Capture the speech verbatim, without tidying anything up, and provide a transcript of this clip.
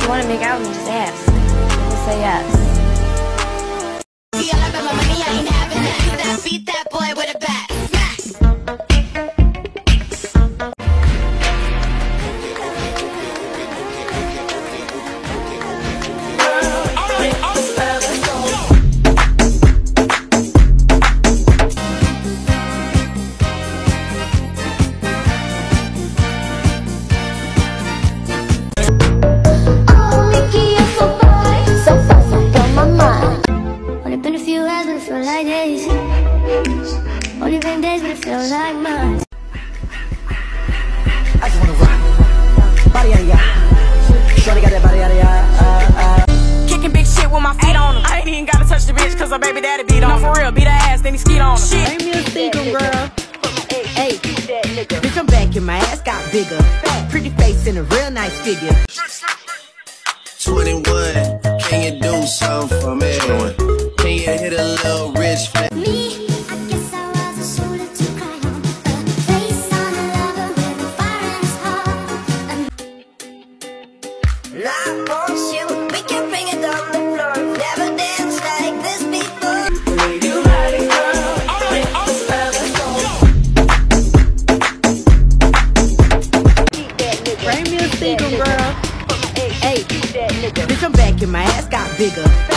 you want to make out with me, just ask. Just say yes. All up in my money, I ain't having that. That beat that boy with a bat. Like days. Only been days, but it feels like months. I just wanna rock. Body out of ya. Shorty got that body out of ya. Uh, uh. Kicking big shit with my feet on 'em. I ain't even gotta touch the bitch, cause her baby daddy beat on 'em. No, for real, beat her ass, then he skeet on 'em. Shit. Bring me a single girl. Hey, bitch, I'm back and my ass got bigger. Pretty face and a real nice figure. twenty-one, can you do something for me? Can you hit a little rich fat? Me, I guess I was a shoulder to cry on. A face on a lover with a fire in his heart. And I want you, we can bring it on the floor. Never danced like this before. You got it, girl. Alright, Bring me a single girl. Hey, bitch, I'm back and my ass got bigger.